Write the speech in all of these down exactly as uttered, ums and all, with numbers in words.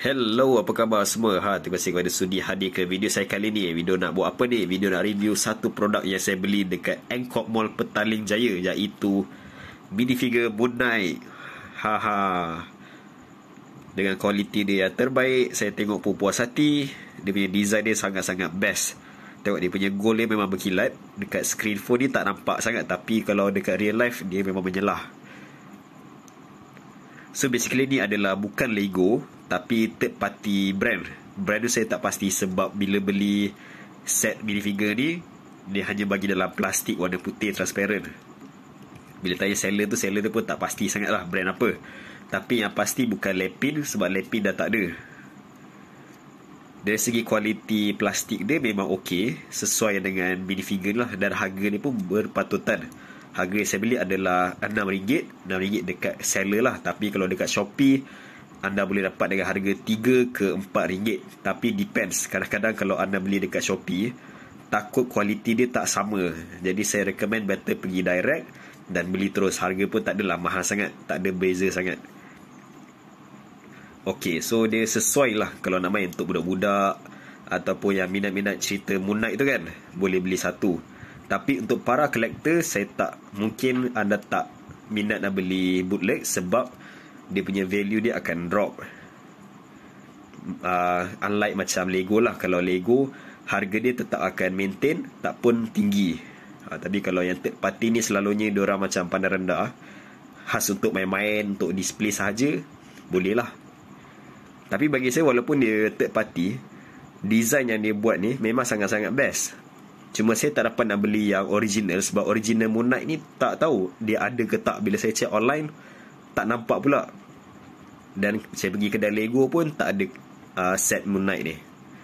Hello, apa khabar semua? Ha, terima kasih kepada sudi hadir ke video saya kali ni. Video nak buat apa ni? Video nak review satu produk yang saya beli dekat Angkor Mall Petaling Jaya, iaitu minifigure Moon Knight. Haha. Dengan kualiti dia yang terbaik, saya tengok pun puas hati. Dia punya design dia sangat-sangat best. Tengok dia punya gold dia memang berkilat. Dekat screen phone ni tak nampak sangat, tapi kalau dekat real life dia memang menyelah. So basically ni adalah bukan Lego, tapi third party brand. Brand tu saya tak pasti, sebab bila beli set minifigure ni, dia hanya bagi dalam plastik warna putih transparent. Bila tanya seller tu, seller tu pun tak pasti sangat lah brand apa. Tapi yang pasti bukan Lepin, sebab Lepin dah tak ada. Dari segi kualiti plastik dia memang ok, sesuai dengan minifigure lah. Dan harga ni pun berpatutan. Harga yang saya beli adalah enam ringgit. enam ringgit dekat seller lah. Tapi kalau dekat Shopee, anda boleh dapat dengan harga tiga ke empat ringgit. Tapi depends. Kadang-kadang kalau anda beli dekat Shopee, takut kualiti dia tak sama. Jadi saya recommend better pergi direct dan beli terus. Harga pun tak adalah mahal sangat, tak ada beza sangat. Ok, so dia sesuai lah kalau nak main untuk budak-budak ataupun yang minat-minat cerita Moon Knight tu kan, boleh beli satu. Tapi untuk para collector, saya tak, mungkin anda tak minat nak beli bootleg, sebab dia punya value dia akan drop. uh, Unlike macam Lego lah. Kalau Lego, harga dia tetap akan maintain, tak pun tinggi. uh, Tapi kalau yang third party ni, selalunya diorang macam pandang rendah. Khas untuk main-main, untuk display sahaja, boleh lah. Tapi bagi saya, walaupun dia third party, design yang dia buat ni memang sangat-sangat best. Cuma saya tak dapat nak beli yang original, sebab original Moon Knight ni tak tahu dia ada ke tak. Bila saya check online, tak nampak pula. Dan saya pergi kedai Lego pun tak ada uh, set Moon Knight ni.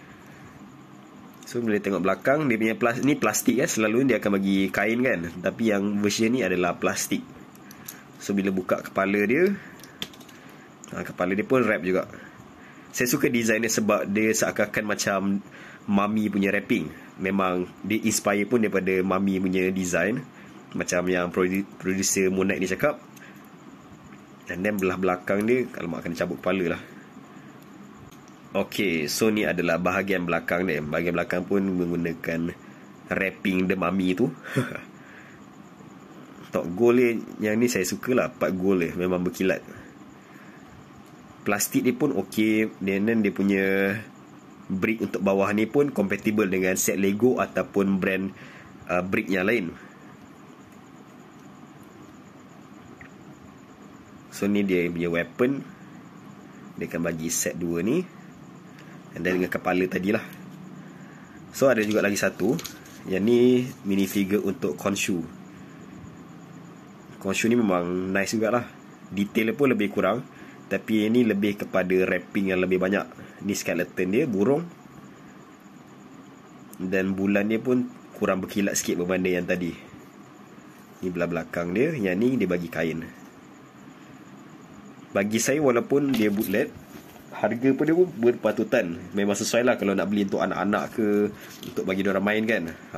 So boleh tengok belakang, dia punya plas- ni plastik kan. Selalu dia akan bagi kain kan, tapi yang version ni adalah plastik. So bila buka kepala dia, uh, kepala dia pun wrap juga. Saya suka design dia sebab dia seakan-akan macam Mummy punya wrapping. Memang dia inspire pun daripada Mummy punya design, macam yang produ- producer Moon Knight ni cakap. Dan then belah belakang dia, kalau mak kena cabut kepala lah. Ok, so ni adalah bahagian belakang dia. Bahagian belakang pun menggunakan wrapping the Mummy tu. Tok gold dia, yang ni saya suka lah, part gold dia memang berkilat. Plastik dia pun ok. Dan then dia punya brick untuk bawah ni pun compatible dengan set Lego ataupun brand uh, brick yang lain. So ni dia punya weapon. Dia akan bagi set dua ni. And then dengan kepala tadi lah. So ada juga lagi satu. Yang ni minifigure untuk Khonshu. Khonshu ni memang nice jugalah. Detail pun lebih kurang, tapi ini lebih kepada wrapping yang lebih banyak. Ni skeleton dia, burung. Dan bulan dia pun kurang berkilat sikit berbanding yang tadi. Ni belah belakang dia. Yang ni dia bagi kain. Bagi saya, walaupun dia bootleg, harga pun dia pun berpatutan. Memang sesuai lah kalau nak beli untuk anak-anak ke, untuk bagi diorang main kan. Ha.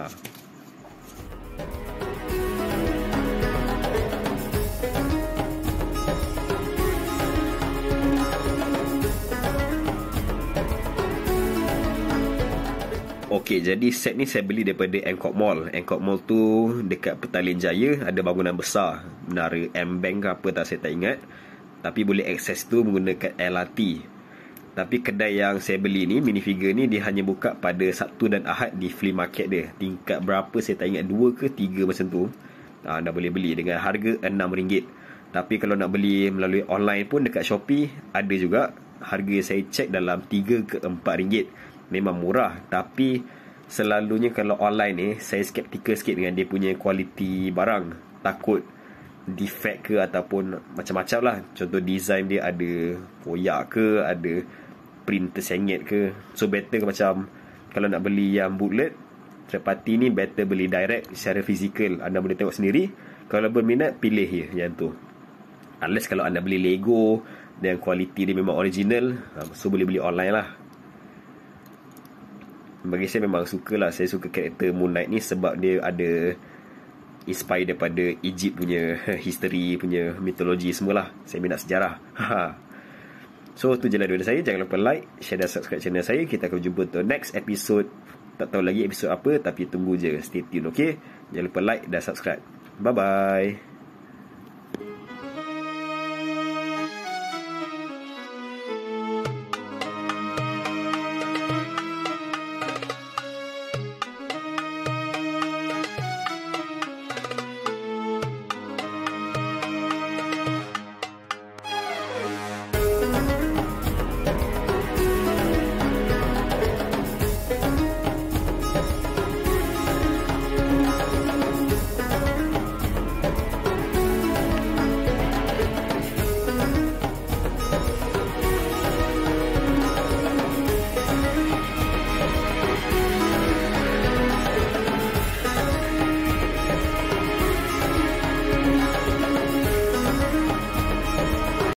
Ok, jadi set ni saya beli daripada Angkor Mall. Angkor Mall tu dekat Petaling Jaya. Ada bangunan besar, menara M-Bank ke apa tak, saya tak ingat. Tapi boleh akses tu menggunakan L R T. Tapi kedai yang saya beli ni, minifigure ni, dia hanya buka pada Sabtu dan Ahad di flea market dia. Tingkat berapa saya tak ingat, dua ke tiga macam tu. ha, Dah boleh beli dengan harga enam ringgit. Tapi kalau nak beli melalui online pun dekat Shopee, ada juga. Harga saya cek dalam tiga ke empat ringgit. Memang murah. Tapi selalunya kalau online ni, saya skeptikal sikit dengan dia punya kualiti barang. Takut defect ke ataupun macam-macam lah. Contoh design dia ada koyak ke, ada print tersengit ke. So better ke macam, kalau nak beli yang bootleg third party ni, better beli direct secara fizikal. Anda boleh tengok sendiri. Kalau berminat, pilih je yang tu. Unless kalau anda beli Lego dan kualiti dia memang original, so boleh beli online lah. Bagi saya memang suka lah. Saya suka karakter Moon Knight ni sebab dia ada inspire daripada Egypt punya history, punya mitologi semualah. Saya minat sejarah. So tu je lah daripada saya. Jangan lupa like, share dan subscribe channel saya. Kita akan jumpa untuk next episode. Tak tahu lagi episode apa, tapi tunggu je, stay tune, okay? Jangan lupa like dan subscribe. Bye bye.